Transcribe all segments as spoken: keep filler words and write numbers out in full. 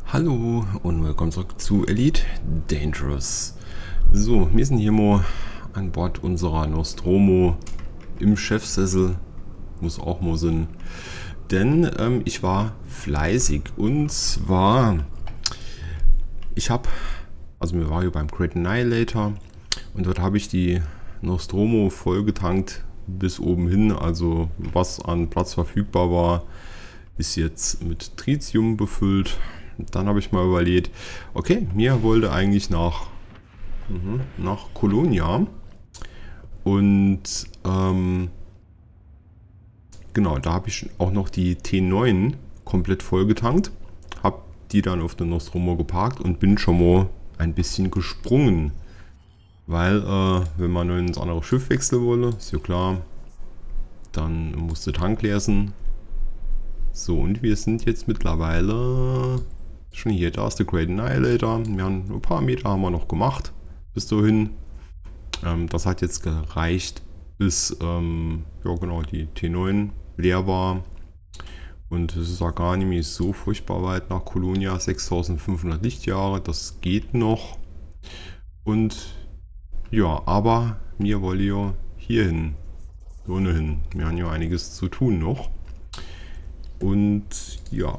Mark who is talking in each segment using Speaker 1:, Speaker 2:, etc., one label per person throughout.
Speaker 1: Hallo und willkommen zurück zu Elite Dangerous. So, wir sind hier mal an Bord unserer Nostromo im Chefsessel. Muss auch mal sein. Denn ähm, ich war fleißig. Und zwar, ich habe, also wir waren hier beim Great Annihilator. Und dort habe ich die Nostromo vollgetankt bis oben hin. Also was an Platz verfügbar war, ist jetzt mit Tritium befüllt. Dann habe ich mal überlegt, okay, mir wollte eigentlich nach, mh, nach Colonia und ähm, genau, da habe ich auch noch die T neun komplett vollgetankt, habe die dann auf der Nostromo geparkt und bin schon mal ein bisschen gesprungen, weil äh, wenn man ins andere Schiff wechseln wolle, ist ja klar, dann musste Tank leer sein. So, und wir sind jetzt mittlerweile schon hier, da ist der Great Annihilator. Wir haben ein paar Meter haben wir noch gemacht bis dahin. Ähm, das hat jetzt gereicht, bis ähm, ja genau die T neun leer war. Und es ist auch gar nicht mehr so furchtbar weit nach Colonia, sechstausendfünfhundert Lichtjahre, das geht noch. Und ja, aber mir wollen ja hier hin, ohnehin. Wir haben ja einiges zu tun noch. Und ja,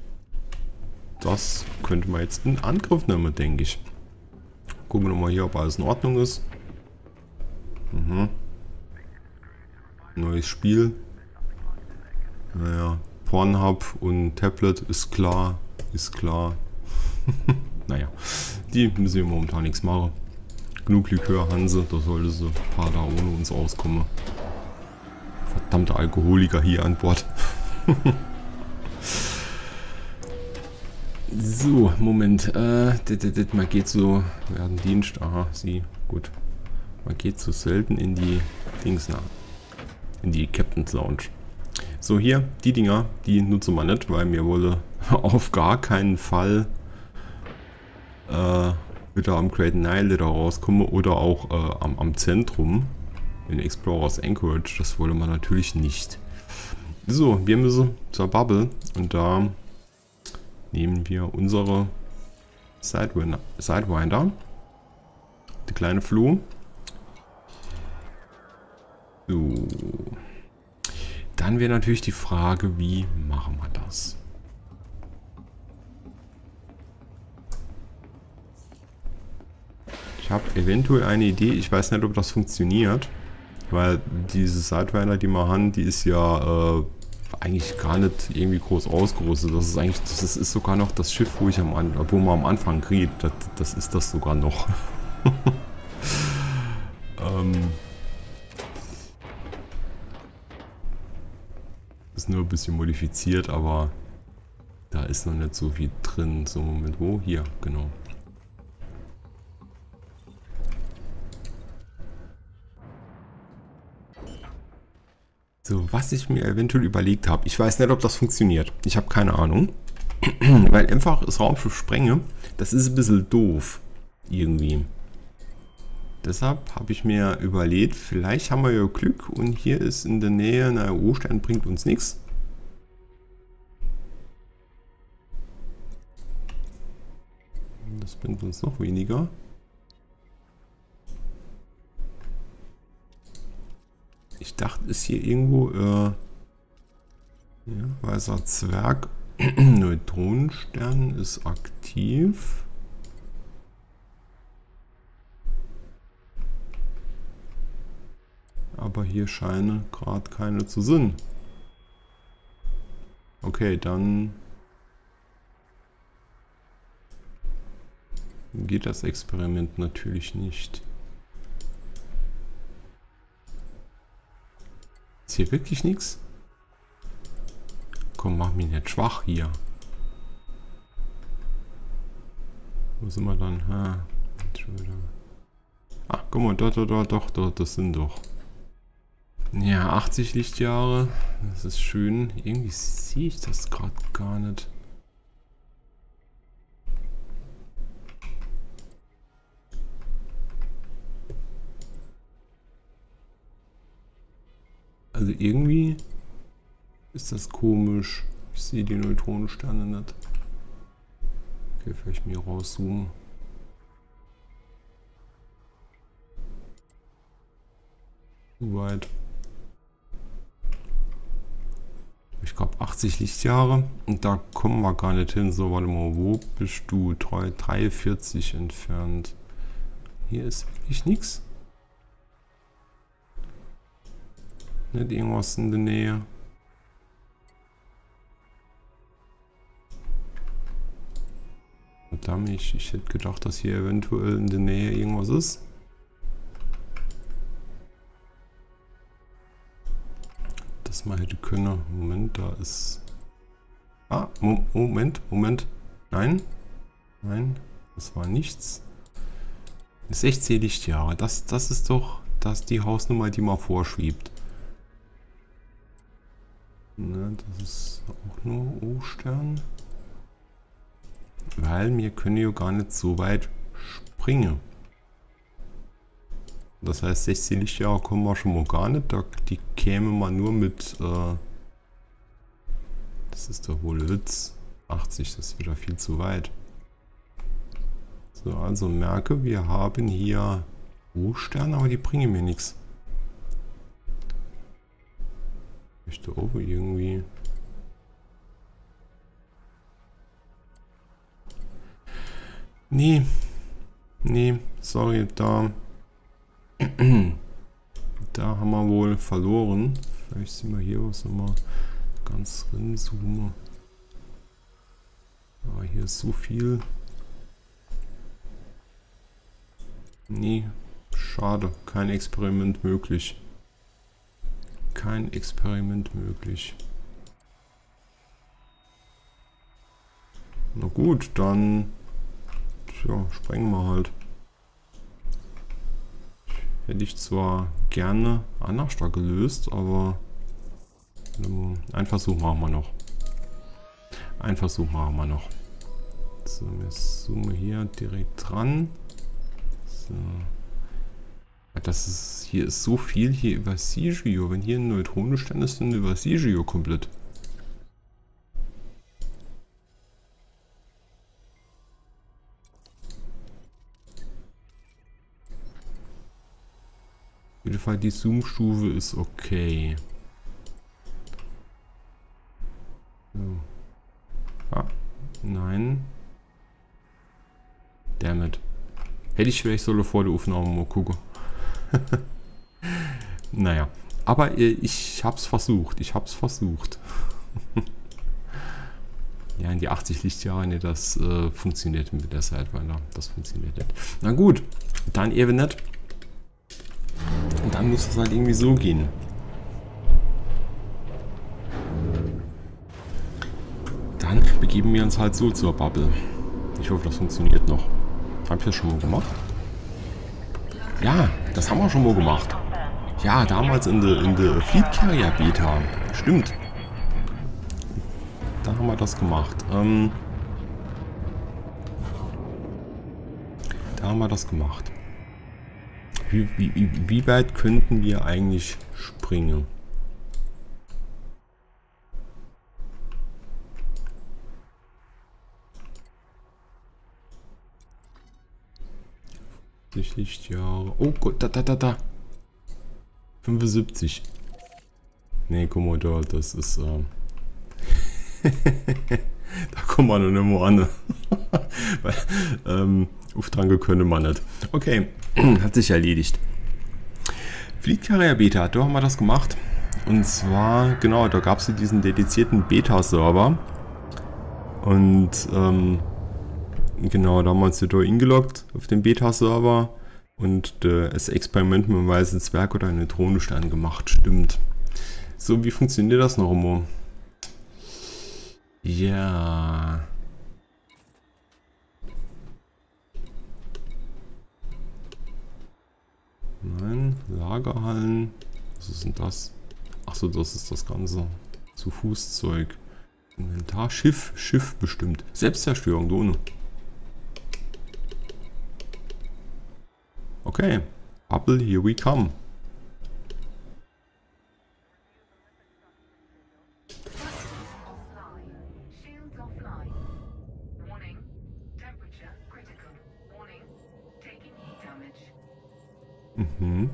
Speaker 1: das könnte man jetzt in Angriff nehmen, denke ich. Gucken wir nochmal hier, ob alles in Ordnung ist. Mhm. Neues Spiel. Naja, Pornhub und Tablet ist klar. Ist klar. Naja, die müssen wir momentan nichts machen. Genug Likör Hanse, da sollte sie ein paar da ohne uns auskommen. Verdammte Alkoholiker hier an Bord. So, Moment. Äh, dit, dit, dit, man geht so. Werden Dienst. Aha, sie. Gut. Man geht so selten in die Dings nach. In die Captain's Lounge. So, hier, die Dinger, die nutzen wir nicht, weil mir wolle auf gar keinen Fall äh, wieder am Great Annihilator rauskommen oder auch äh, am, am Zentrum in Explorers Anchorage. Das wollen wir natürlich nicht. So, wir müssen zur Bubble und da nehmen wir unsere Sidewinder, Sidewinder, die kleine Flu. So. Dann wäre natürlich die Frage, wie machen wir das? Ich habe eventuell eine Idee, ich weiß nicht, ob das funktioniert, weil diese Sidewinder, die wir haben, die ist ja äh, eigentlich gar nicht irgendwie groß ausgerüstet. Das ist eigentlich, das ist sogar noch das Schiff, wo ich am, wo man am Anfang kriegt. Das, das ist das sogar noch. ähm, ist nur ein bisschen modifiziert, aber da ist noch nicht so viel drin. So, Moment, wo? Hier, genau. So, was ich mir eventuell überlegt habe, ich weiß nicht, ob das funktioniert. Ich habe keine Ahnung. Weil einfach das Raumschiff sprenge, das ist ein bisschen doof. Irgendwie. Deshalb habe ich mir überlegt, vielleicht haben wir ja Glück und hier ist in der Nähe ein A O-Stern, bringt uns nichts. Das bringt uns noch weniger. Ich dachte, ist hier irgendwo äh, ja, weißer Zwerg. Neutronenstern ist aktiv. Aber hier scheinen gerade keine zu sein. Okay, dann geht das Experiment natürlich nicht. Ist hier wirklich nichts? Komm, mach mich nicht schwach hier. Wo sind wir dann? Ha, ah, guck mal, dort, dort, dort, doch, dort, das sind doch. Ja, achtzig Lichtjahre. Das ist schön. Irgendwie sehe ich das gerade gar nicht. Also irgendwie ist das komisch. Ich sehe die Neutronensterne nicht. Okay, vielleicht mir rauszoomen. Zu weit. Ich glaube achtzig Lichtjahre und da kommen wir gar nicht hin. So, warte mal, wo bist du? dreiundvierzig entfernt. Hier ist wirklich nichts. Nicht irgendwas in der Nähe. Verdammt, ich, ich hätte gedacht, dass hier eventuell in der Nähe irgendwas ist. Das mal hätte können. Moment, da ist... Ah, Mo Moment, Moment. Nein. Nein, das war nichts. sechzehn Lichtjahre. Das, das ist doch das die Hausnummer, die mal vorschwebt. Ne, das ist auch nur O-Stern. Weil wir können ja gar nicht so weit springen. Das heißt, sechzehn Lichtjahre kommen wir schon mal gar nicht. Da, die käme man nur mit, äh, das ist der hohle Witz, achtzig, das ist wieder viel zu weit. So, also merke, wir haben hier O-Sterne, aber die bringen mir nichts. Ich da oben irgendwie... Nee, nee, sorry, da... Da haben wir wohl verloren. Vielleicht sehen wir hier was nochmal ganz rinzoomen. Aber hier ist so viel. Nee, schade. Kein Experiment möglich. Kein Experiment möglich. Na gut, dann tja, sprengen wir halt. Hätte ich zwar gerne anders da gelöst, aber ein Versuch machen wir noch. Ein Versuch machen wir noch. So, wir zoomen hier direkt dran. So. Das ist, hier ist so viel hier über Sigio. Wenn hier ein Neutronenstern ist, dann über Sigio komplett. Auf jeden Fall die Zoom-Stufe ist okay. So. Ah, nein. Dammit. Hätte ich vielleicht solo vor der Aufnahme mal gucken. Naja. Aber äh, ich hab's versucht. Ich hab's versucht. Ja, in die achtzig Lichtjahre, ne, das äh, funktioniert mit der Sidewinder. Das funktioniert nicht. Na gut, dann eben nicht. Und dann muss das halt irgendwie so gehen. Dann begeben wir uns halt so zur Bubble. Ich hoffe, das funktioniert noch. Hab ich das schon mal gemacht? Ja, das haben wir schon mal gemacht. Ja, damals in der in der Fleet Carrier Beta. Stimmt. Da haben wir das gemacht. Ähm, da haben wir das gemacht. Wie, wie, wie weit könnten wir eigentlich springen? Lichtjahre. Oh Gott, da, da, da, da. fünfundsiebzig. Nee, guck mal da, das ist... Äh da kommt man noch nicht mehr an. Weil, ähm, Auftranke könnte man nicht. Okay, hat sich erledigt. Fleet Carrier Beta, da haben wir das gemacht. Und zwar, genau, da gab es ja diesen dedizierten Beta-Server. Und, ähm, genau, da haben wir uns da eingeloggt auf den Beta-Server. Und äh, das Experiment mit dem weißen Zwerg oder einen Neutronenstern gemacht, stimmt. So, wie funktioniert das noch immer? Ja. Nein, Lagerhallen. Was ist denn das? Achso, das ist das Ganze. Zu Fußzeug. Inventar, Schiff, Schiff bestimmt. Selbstzerstörung, Done. Okay. Bubble, here we come. Mhm.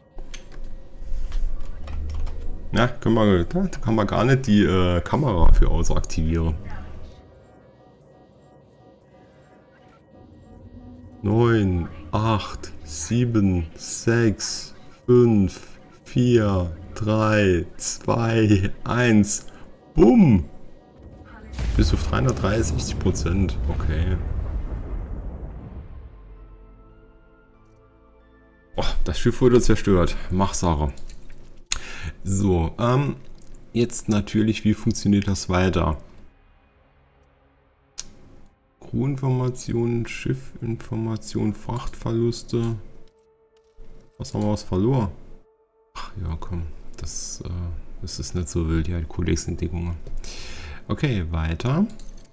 Speaker 1: Ja, können wir, da kann man gar nicht die äh, Kamera für ausaktivieren. neun, acht, sieben, sechs, fünf, vier, drei, zwei, eins. Bumm! Bis auf dreihundertdreißig Prozent. Okay. Oh, das Schiff wurde zerstört. Machsache. So, ähm, jetzt natürlich, wie funktioniert das weiter? Crewinformationen, Schiffinformationen, Frachtverluste. Was haben wir was verloren? Ach ja, komm, das, äh, das ist nicht so wild, ja, die Kodex-Entdeckungen. Okay, weiter.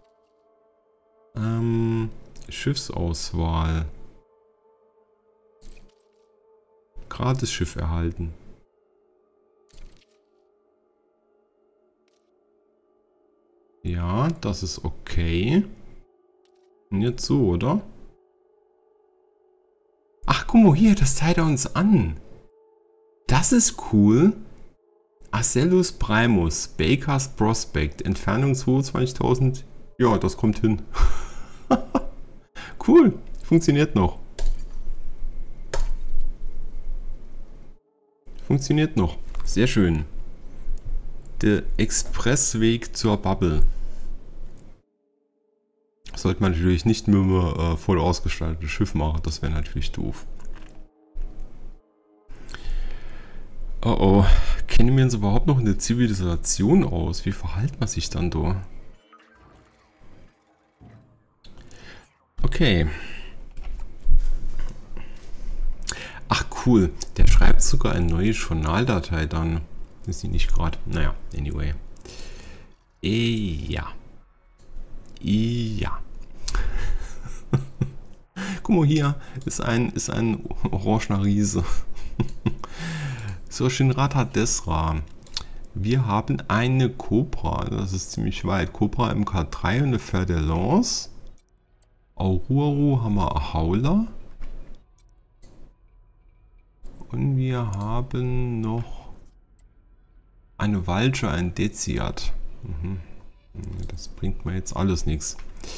Speaker 1: Ähm, Schiffsauswahl. Gratis-Schiff erhalten. Ja, das ist okay. Und jetzt so, oder? Ach, guck mal hier, das zeigt er uns an. Das ist cool. Asellus Primus, Bakers Prospect, Entfernung zweiundzwanzigtausend. Ja, das kommt hin. Cool, funktioniert noch. Funktioniert noch. Sehr schön. Der Expressweg zur Bubble. Sollte man natürlich nicht mit einem äh, voll ausgestatteten Schiff machen, das wäre natürlich doof. Oh oh, kennen wir uns überhaupt noch in der Zivilisation aus? Wie verhält man sich dann da? Okay. Ach cool, der schreibt sogar eine neue Journaldatei dann. Ist sie nicht gerade? Naja, anyway. E ja. Ja. Guck mal, hier ist ein, ist ein orangener Riese. So, Shinrata Desra. Wir haben eine Cobra, das ist ziemlich weit. Cobra M K drei und eine Fer-de-Lance. Aururu haben wir Ahauler. Und wir haben noch eine Walche, ein Deziat. Mhm. Das bringt mir jetzt alles nichts.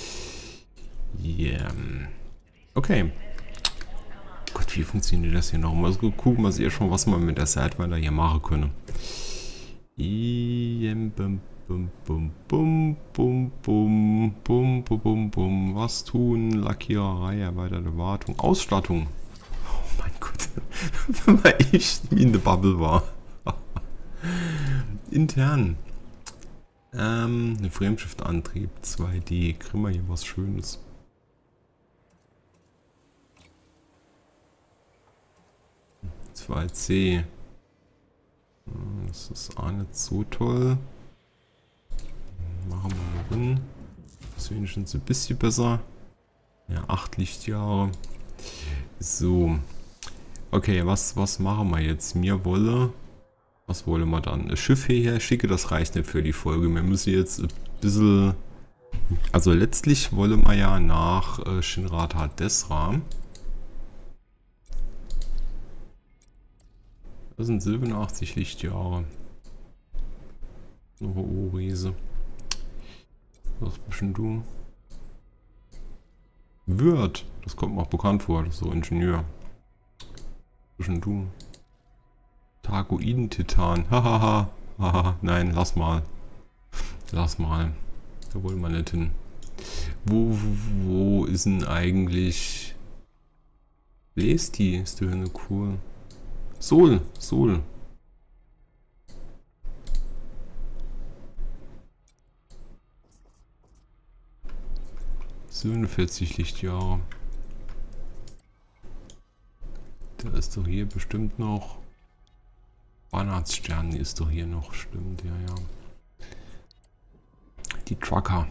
Speaker 1: Yeah. Okay. Gott, wie funktioniert das hier noch? Mal gucken wir sich schon, was man mit der Sidewinder hier machen können. Bum, bum, bum, bum, bum, bum, bum, bum, bum. Was tun? Lackiererei, erweiterte Wartung, Ausstattung. Oh mein Gott. Wenn man echt wie in der Bubble war. Intern. Ähm, eine Frameshift-Antrieb, zwei D. Kriegen wir hier was Schönes. zwei C. Das ist auch nicht so toll. Machen wir mal hin. Das ist wenigstens ein bisschen besser. Ja, acht Lichtjahre. So. Okay, was, was machen wir jetzt? Mir wolle. Was wollen wir dann? Ein Schiff hierher schicke, das reicht nicht für die Folge. Wir müssen jetzt ein bisschen. Also letztlich wollen wir ja nach äh, Shinrata Desra. Das sind siebenundachtzig Lichtjahre. Noch ein O-Riese. Was bist denn du? Wirt. Das kommt mir auch bekannt vor. Das ist so Ingenieur. Was bist denn du? Targoiden-Titan. Hahaha. Haha. Nein, lass mal. Lass mal. Da wollen wir nicht hin. Wo, wo, wo ist denn eigentlich Lesti? Ist die eine cool? Sol, Sol. siebenundvierzig Lichtjahre. Da ist doch hier bestimmt noch. Weihnachtsstern ist doch hier noch. Stimmt, ja, ja. Die Trucker.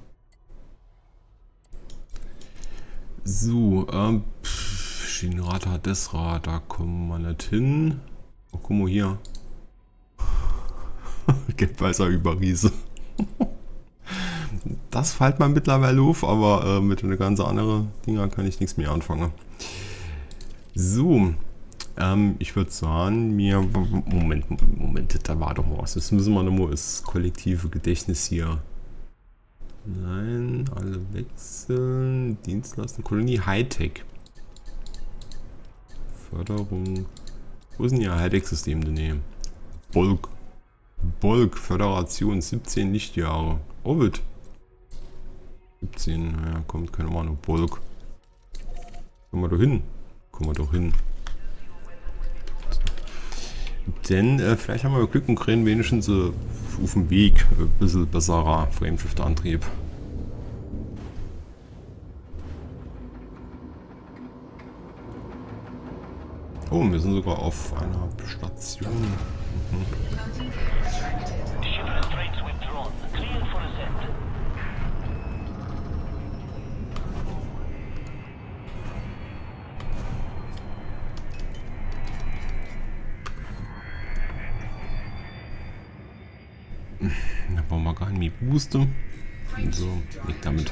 Speaker 1: So, ähm. Shinrata Desra, da kommen wir nicht hin. Oh, guck mal hier. Gelbweißer Überriese. Das fällt mir mittlerweile auf, aber äh, mit einer ganz anderen Dinger kann ich nichts mehr anfangen. So, Ähm, ich würde sagen, mir... Moment, Moment, da war doch mal was. Das müssen wir nochmal das kollektive Gedächtnis hier... Nein, alle wechseln. Dienstleistung, Kolonie, Hightech. Förderung. Wo ist denn hier Hightech-System denn? Bolk. Bolk, Föderation, siebzehn Lichtjahre. Orbit. siebzehn, naja, kommt keine Ahnung. Bolk. Kommen wir doch hin. Kommen wir doch hin. Denn äh, vielleicht haben wir Glück und kriegen wenigstens äh, auf dem Weg ein bisschen besserer Frameshift-Antrieb. Oh, wir sind sogar auf einer Station. Mhm. Da brauchen wir gar nicht mehr Booster. Und so, weg damit.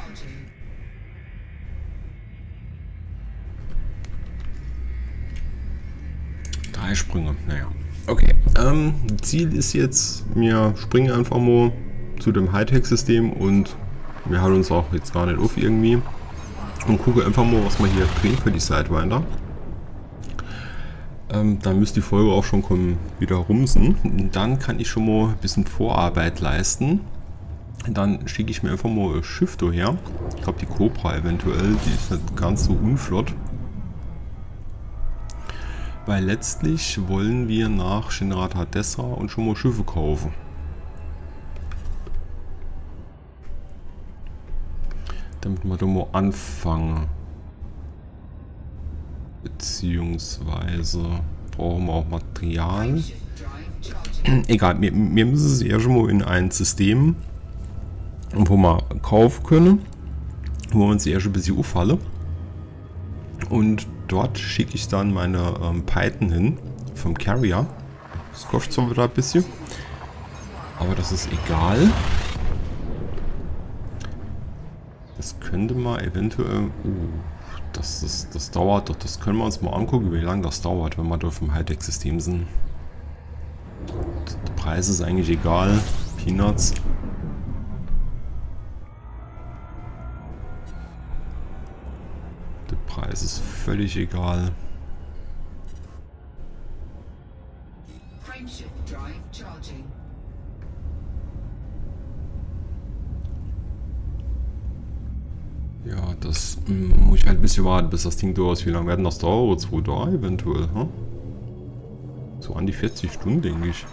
Speaker 1: Drei Sprünge, naja. Okay, ähm, Ziel ist jetzt, wir springen einfach mal zu dem Hightech-System und wir halten uns auch jetzt gar nicht auf irgendwie. Und gucken einfach mal, was wir hier kriegen für die Sidewinder. Ähm, dann müsste die Folge auch schon kommen, wieder rumsen. Und dann kann ich schon mal ein bisschen Vorarbeit leisten. Dann schicke ich mir einfach mal ein Schiff her. Ich glaube die Cobra eventuell, die ist nicht ganz so unflott. Weil letztlich wollen wir nach Shinra Tadessa und schon mal Schiffe kaufen. Damit wir da mal anfangen. Beziehungsweise brauchen wir auch Material. Egal, wir, wir müssen es eher schon mal in ein System, wo wir kaufen können, wo wir uns eher schon ein bisschen auffallen. Und dort schicke ich dann meine ähm, Python hin vom Carrier. Das kostet zwar wieder ein bisschen, aber das ist egal. Das könnte man eventuell... Uh, das, ist, das dauert doch. Das können wir uns mal angucken, wie lange das dauert, wenn wir da vom Hightech-System sind. Der Preis ist eigentlich egal. Peanuts. Der Preis ist völlig egal. Ja, das mm, muss ich halt ein bisschen warten, bis das Ding durch. Wie lange werden das dauern? Zwei Tage eventuell, hm? So an die vierzig Stunden, denke ich.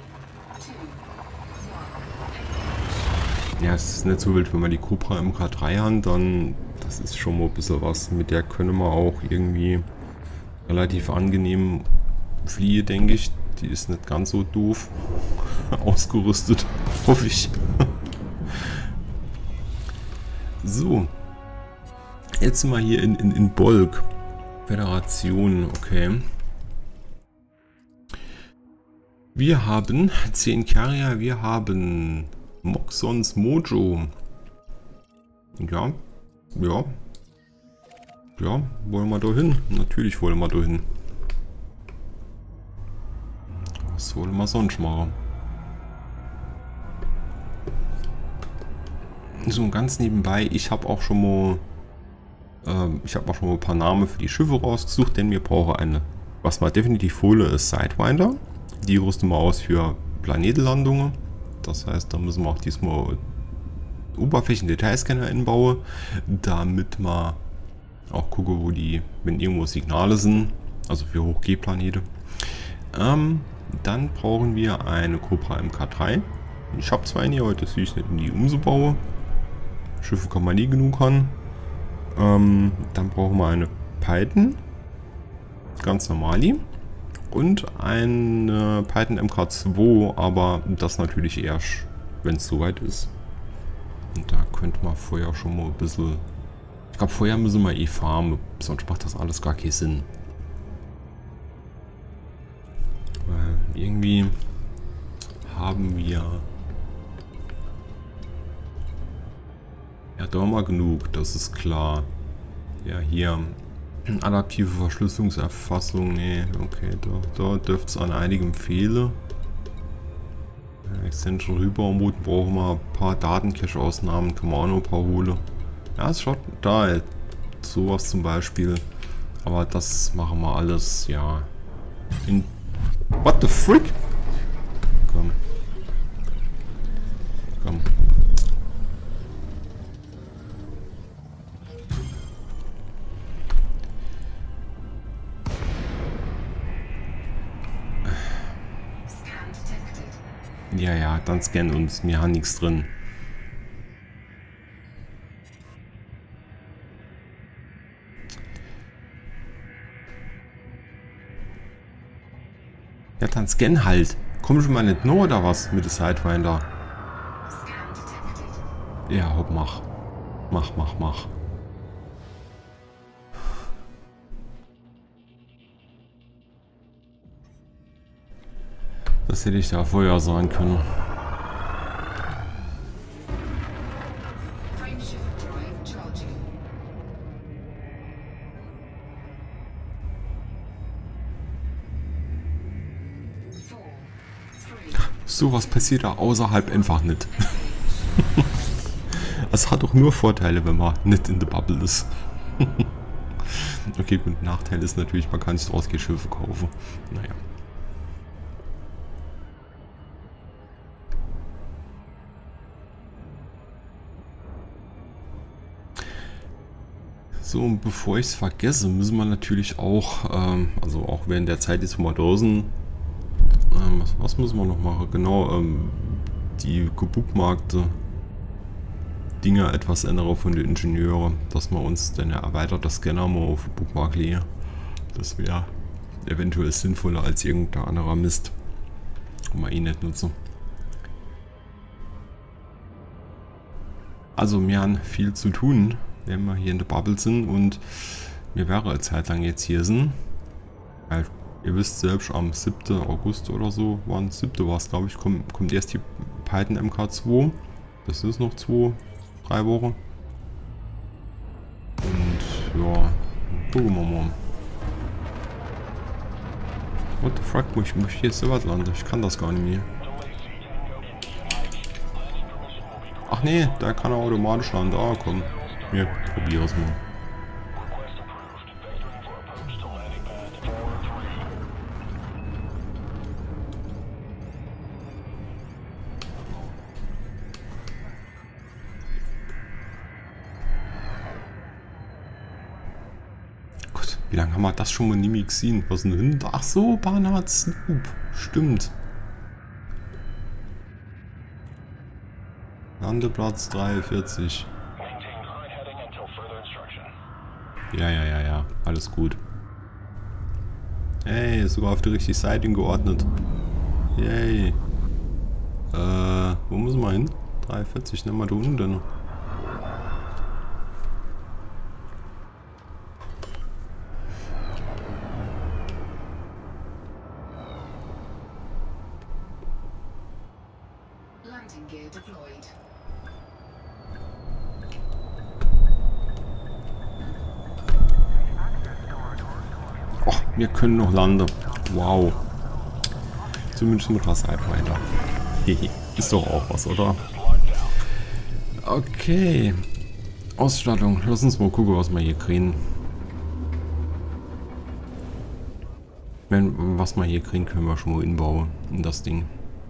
Speaker 1: Ja, es ist nicht so wild, wenn wir die Cobra M K drei haben, dann das ist schon mal ein bisschen was. Mit der können wir auch irgendwie relativ angenehm fliehen, denke ich. Die ist nicht ganz so doof ausgerüstet, hoffe ich. So. Jetzt sind wir hier in, in, in Bolk. Föderation, okay. Wir haben zehn Carrier, wir haben Moxons Mojo. Ja, ja. Ja, wollen wir da hin? Natürlich wollen wir da hin. Was wollen wir sonst machen? So ganz nebenbei, ich habe auch schon mal ähm, ich habe auch schon mal ein paar Namen für die Schiffe rausgesucht, denn wir brauchen eine, was wir definitiv holen, ist Sidewinder. Die rüsten wir aus für Planetenlandungen. Das heißt, da müssen wir auch diesmal Oberflächen-Detailscanner einbauen, damit wir auch gucken, wo die, wenn irgendwo Signale sind, also für Hoch-G-Planete. Ähm, dann brauchen wir eine Cobra M K drei. Ich habe zwei hier, heute sehe ich nicht in die umzubauen. Schiffe kann man nie genug haben. Ähm, dann brauchen wir eine Python. Ganz normal. Und eine Python M K zwei, aber das natürlich erst, wenn es soweit ist. Und da könnte man vorher schon mal ein bisschen... Ich glaube, vorher müssen wir eh farmen, sonst macht das alles gar keinen Sinn. Weil irgendwie haben wir... Ja, da haben wir genug, das ist klar. Ja, hier Adaptive Verschlüsselungserfassung, nee, okay, da, da dürfte es an einigem fehlen. Extension rüber umrouten brauchen wir ein paar Datencache-Ausnahmen, kann man auch noch ein paar holen. Ja, es schaut da, ey, sowas zum Beispiel. Aber das machen wir alles, ja. In. What the frick? Komm. Komm. Ja, ja, dann scannen uns. Wir haben nichts drin. Ja, dann scan halt. Komm schon mal nicht nur oder was mit der Sidewinder? Ja, hopp, mach. Mach, mach, mach. Das hätte ich da vorher sagen können. So was passiert da außerhalb einfach nicht. Es hat doch nur Vorteile, wenn man nicht in der Bubble ist. Okay, gut, Nachteil ist natürlich, man kann sich draus Geschirre kaufen. Naja. So, und bevor ich es vergesse, müssen wir natürlich auch, ähm, also auch während der Zeit jetzt mal draußen, ähm, was, was müssen wir noch machen? Genau, ähm, die gebookmarkte Dinger etwas ändern von den Ingenieuren, dass wir uns dann erweitert das Scanner mal auf Bookmark legen. Das wäre eventuell sinnvoller als irgendein anderer Mist, wo wir eh nicht nutzen. Also wir haben viel zu tun, wenn wir hier in der Bubble sind, und wir wären eine Zeit lang jetzt hier sind. Weil ihr wisst selbst, am siebten August oder so, waren siebten war es glaube ich, kommt, kommt erst die Python M K zwei. Das ist noch zwei, drei Wochen. Und ja, gucken wir mal. What the fuck, muss ich, muss ich jetzt sowas landen? Ich kann das gar nicht mehr. Ach nee, da kann er automatisch landen. Ah, komm. Wir probieren es mal. Gott, wie lange haben wir das schon mal nie mehr gesehen? Was ist denn? Ach so, Barnard Snoop. Stimmt. Landeplatz dreiundvierzig. Ja, ja, ja, ja. Alles gut. Hey, sogar auf die richtige Seite geordnet. Yay. Äh, wo müssen wir hin? dreiundvierzig, nehmen wir da unten. Oh, wir können noch landen. Wow. Zumindest mit der Sidewinder. Hehe. Ist doch auch was, oder? Okay. Ausstattung. Lass uns mal gucken, was wir hier kriegen. Wenn, was wir hier kriegen, können wir schon mal inbauen in das Ding.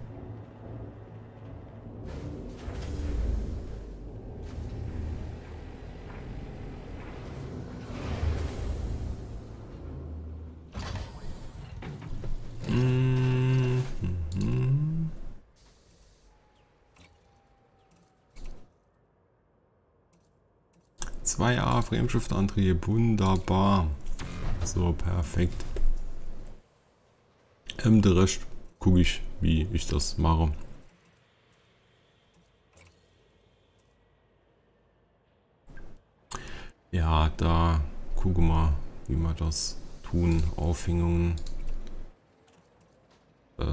Speaker 1: zwei A Frameshift-Antrieb, wunderbar. So, perfekt. Ähm, der Rest gucke ich, wie ich das mache. Ja, da gucken wir, wie wir das tun. Aufhängungen. Äh.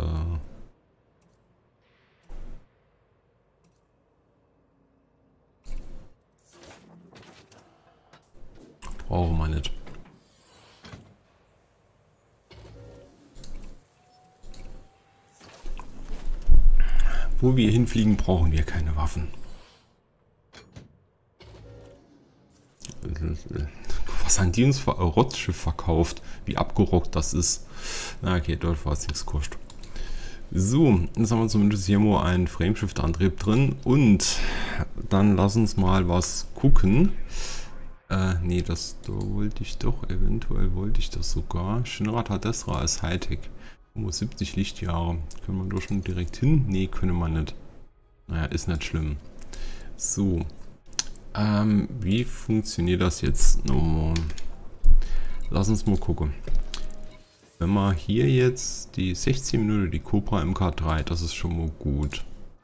Speaker 1: Brauchen wir nicht. wo wir hinfliegen, brauchen wir keine Waffen. Was haben die uns für Rotzschiff verkauft? Wie abgerockt das ist. Na okay, dort war es nichts kostet. So, jetzt haben wir zumindest hier mal einen Frameshift-Antrieb drin. Und dann lass uns mal was gucken. Äh, nee, das da wollte ich doch, eventuell wollte ich das sogar. Shinra Tadesra ist Hightech. siebzig Lichtjahre. Können wir da schon direkt hin? Nee, können wir nicht. Naja, ist nicht schlimm. So. Ähm, wie funktioniert das jetzt nochmal? Lass uns mal gucken. Wenn wir hier jetzt die sechzehn Minuten, die Cobra M K drei, das ist schon mal gut.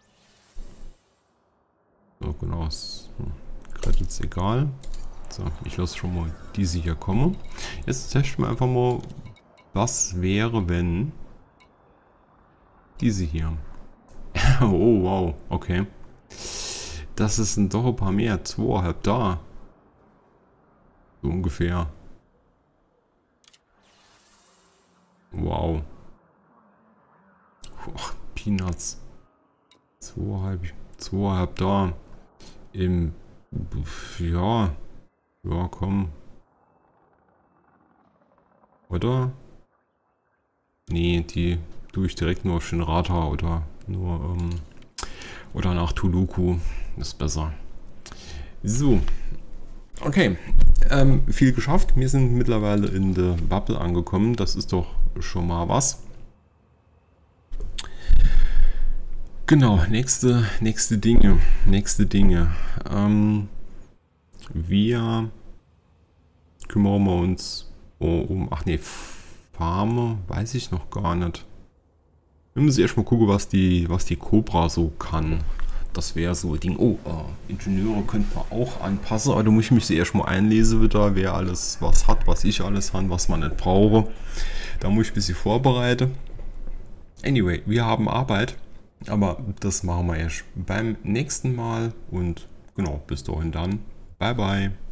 Speaker 1: So, genau. Gerade jetzt egal. So, ich lasse schon mal diese hier kommen. Jetzt testen wir einfach mal, was wäre, wenn diese hier. Oh, wow, okay. Das ist ein doch ein paar mehr. Zweieinhalb da. So ungefähr. Wow. Puh, Peanuts. Zweieinhalb, zweieinhalb da. Im. Ja. Ja, komm. Oder? Nee, die tue ich direkt nur auf Shinrata oder nur, ähm, oder nach Tuluku. Ist besser. So. Okay. Ähm, viel geschafft. Wir sind mittlerweile in der Bubble angekommen. Das ist doch schon mal was. Genau, nächste, nächste Dinge. Nächste Dinge. Ähm, wir kümmern wir uns um. Ach nee, Farme weiß ich noch gar nicht. Wir müssen erstmal gucken, was die, was die Cobra so kann. Das wäre so ein Ding. Oh, äh, Ingenieure könnte man auch anpassen, aber da muss ich mich erstmal einlesen wieder, wer alles was hat, was ich alles habe, was man nicht brauche. Da muss ich ein bisschen vorbereiten. Anyway, wir haben Arbeit, aber das machen wir erst beim nächsten Mal und genau, bis dahin dann. Bye bye.